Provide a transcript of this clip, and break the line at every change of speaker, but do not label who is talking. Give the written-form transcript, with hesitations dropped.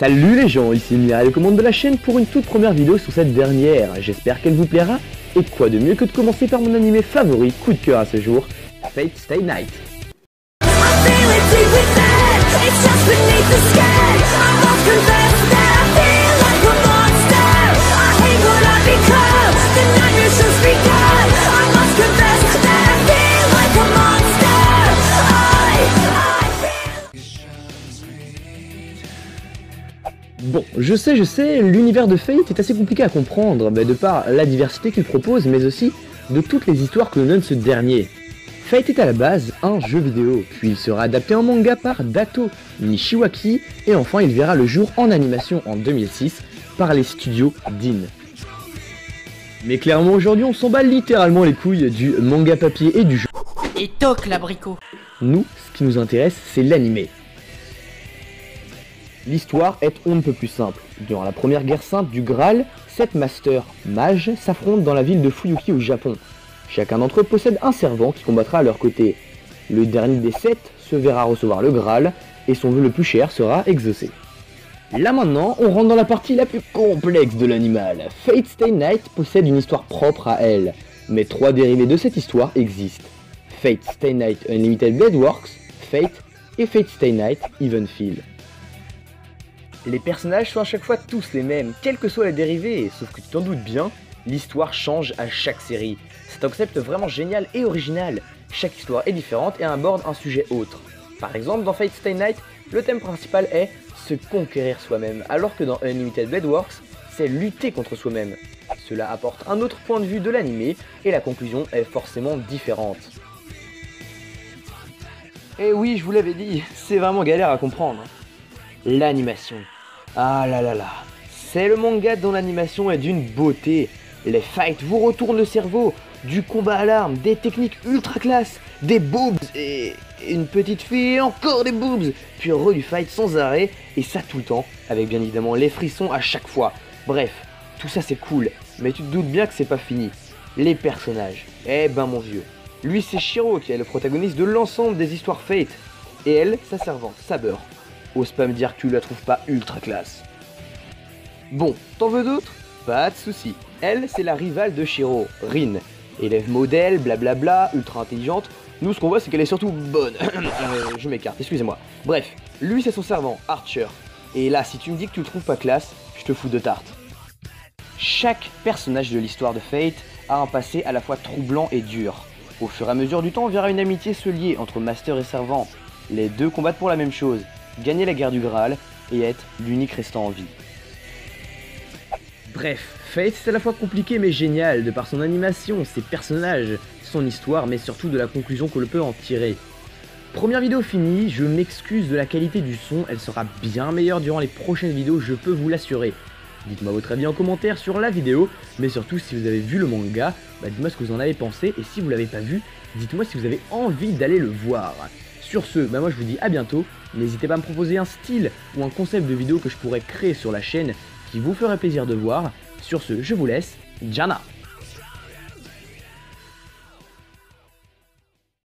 Salut les gens, ici Miral, commande de la chaîne pour une toute première vidéo sur cette dernière. J'espère qu'elle vous plaira. Et quoi de mieux que de commencer par mon animé favori, coup de cœur à ce jour, Fate Stay Night. Bon, je sais, l'univers de Fate est assez compliqué à comprendre, de par la diversité qu'il propose, mais aussi de toutes les histoires que l'on donne ce dernier. Fate est à la base un jeu vidéo, puis il sera adapté en manga par Dato Nishiwaki, et enfin il verra le jour en animation en 2006 par les studios DIN. Mais clairement aujourd'hui on s'en bat littéralement les couilles du manga papier et du jeu.
Et toc l'abricot.
Nous, ce qui nous intéresse, c'est l'animé. L'histoire est on ne peut plus simple. Durant la première guerre sainte du Graal, 7 masters mages s'affrontent dans la ville de Fuyuki au Japon. Chacun d'entre eux possède un servant qui combattra à leur côté. Le dernier des 7 se verra recevoir le Graal et son vœu le plus cher sera exaucé. Là maintenant, on rentre dans la partie la plus complexe de l'animal. Fate Stay Night possède une histoire propre à elle, mais 3 dérivés de cette histoire existent. Fate Stay Night Unlimited Blade Works, Fate et Fate Stay Night Even Feel. Les personnages sont à chaque fois tous les mêmes, quels que soient les dérivés, sauf que tu t'en doutes bien, l'histoire change à chaque série. C'est un concept vraiment génial et original, chaque histoire est différente et aborde un sujet autre. Par exemple, dans Fate Stay Night, le thème principal est se conquérir soi-même, alors que dans Unlimited Blade Works, c'est lutter contre soi-même. Cela apporte un autre point de vue de l'animé, et la conclusion est forcément différente. Et oui, je vous l'avais dit, c'est vraiment galère à comprendre. L'animation. Ah là là là. C'est le manga dont l'animation est d'une beauté. Les fights vous retournent le cerveau. Du combat à l'arme, des techniques ultra classe, des boobs et une petite fille et encore des boobs. Puis du fight sans arrêt et ça tout le temps, avec bien évidemment les frissons à chaque fois. Bref, tout ça c'est cool, mais tu te doutes bien que c'est pas fini. Les personnages. Eh ben mon vieux. Lui c'est Shiro qui est le protagoniste de l'ensemble des histoires Fate. Et elle, sa servante, Saber. Ose pas me dire que tu la trouves pas ultra classe. Bon, t'en veux d'autres? Pas de soucis. Elle, c'est la rivale de Shiro, Rin. Élève modèle, blablabla, ultra intelligente. Nous, ce qu'on voit, c'est qu'elle est surtout bonne. Je m'écarte, excusez-moi. Bref, lui, c'est son servant, Archer. Et là, si tu me dis que tu le trouves pas classe, je te fous de tarte. Chaque personnage de l'histoire de Fate a un passé à la fois troublant et dur. Au fur et à mesure du temps, on verra une amitié se lier entre master et servant. Les deux combattent pour la même chose. Gagner la guerre du Graal et être l'unique restant en vie. Bref, Fate c'est à la fois compliqué mais génial de par son animation, ses personnages, son histoire mais surtout de la conclusion que l'on peut en tirer. Première vidéo finie, je m'excuse de la qualité du son, elle sera bien meilleure durant les prochaines vidéos, je peux vous l'assurer. Dites-moi votre avis en commentaire sur la vidéo, mais surtout si vous avez vu le manga, dites-moi ce que vous en avez pensé et si vous l'avez pas vu, dites-moi si vous avez envie d'aller le voir. Sur ce, moi je vous dis à bientôt, n'hésitez pas à me proposer un style ou un concept de vidéo que je pourrais créer sur la chaîne qui vous ferait plaisir de voir. Sur ce, je vous laisse, Jana.